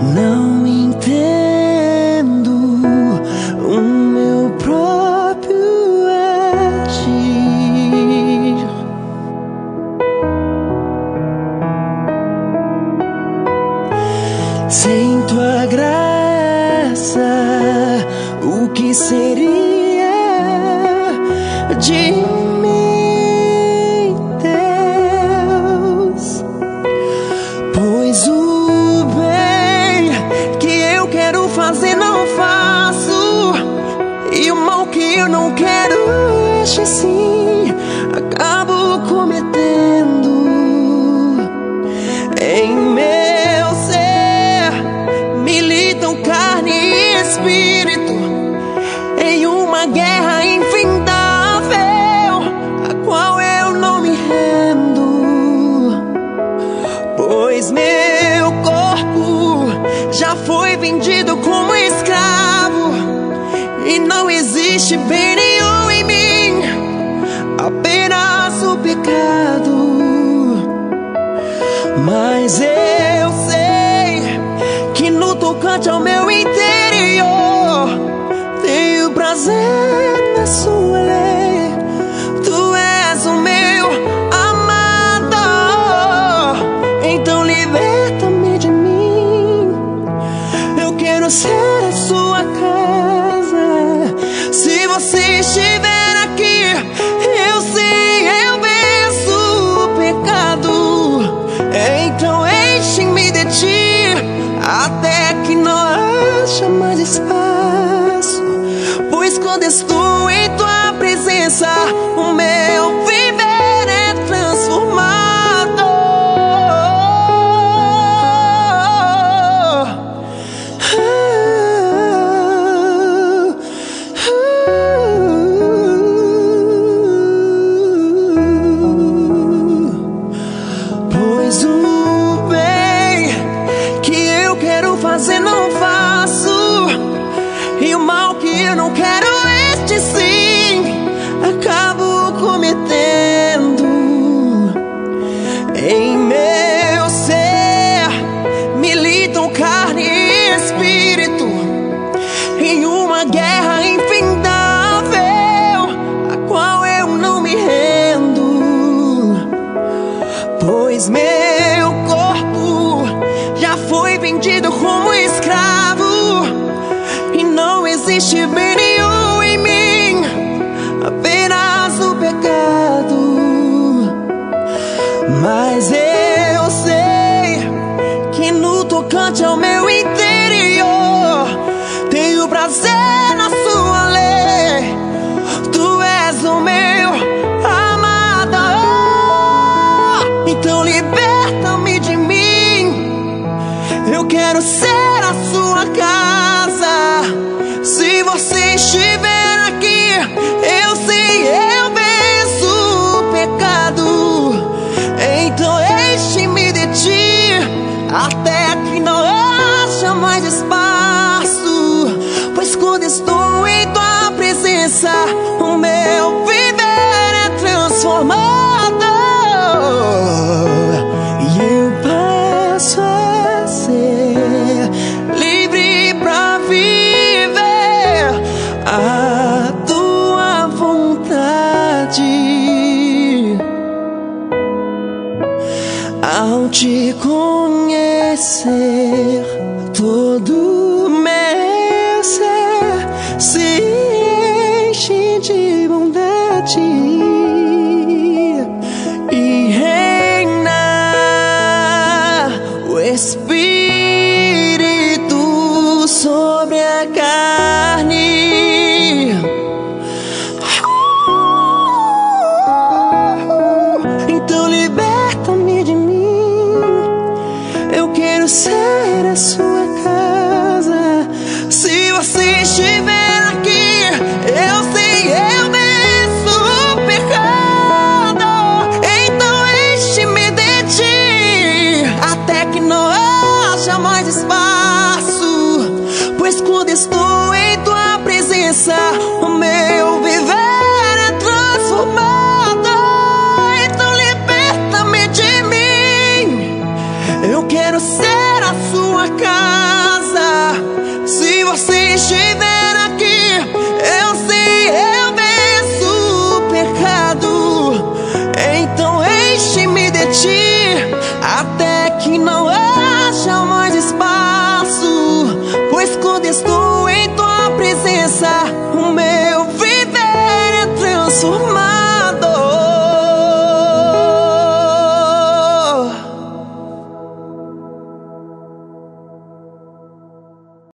Não entendo o meu próprio agir. Sem tua graça, o que seria de mim, Deus? Pois o bem que eu quero fazer não faço, e o mal que eu não quero, este sim acabo cometendo. Em meu ser militam carne e espírito, em uma guerra infindável, a qual eu não me rendo. Pois meu corpo já foi vendido como escravo, e não existe bem nenhum em mim, apenas o pecado. Mas eu sei que no tocante ao meu interior tenho prazer na sua lei. Tu és o meu amado, então liberta-me de mim. Eu quero ser a sua casa. Se você estiver aqui, eu sei, eu venço o pecado. Então enche-me de ti, até que não haja mais espaço. Pois quando estou em tua presença, o meu viver é transformado. Pois o bem que eu quero fazer não faço, e o mal que eu não quero, este sim acabo cometendo. Em meu ser militam carne e espírito, em uma guerra infindável, a qual eu não me rendo. Pois meu corpo já foi vendido como escravo, e não existe bem nenhum em mim, apenas o pecado. Mas eu sei que no tocante ao meu interior tenho prazer na sua lei. Tu és o meu amado, então liberta-me de mim. Eu quero ser a sua casa. Se você estiver aqui, eu sei, eu venço o pecado. Então enche-me de ti, até que não haja mais espaço. Pois quando estou em tua presença, o meu viver é transformado, e eu passo a ser livre pra viver a tua vontade. Ao te conhecer, todo meu ser se enche de bondade, e reina o Espírito sobre a carne. Então liberta-me de mim. Eu quero ser a sua casa. Se você estiver aqui, eu sei, eu venço o pecado. Então enche-me de ti, até que não haja mais espaço. Pois quando estou em tua presença, o meu viver é transformado. Então liberta-me de mim. Eu quero ser a sua casa. estiver aqui, eu sei, eu venço o pecado. Então enche-me de ti, até que não haja mais espaço. Pois quando estou em tua presença, o meu viver é transformado.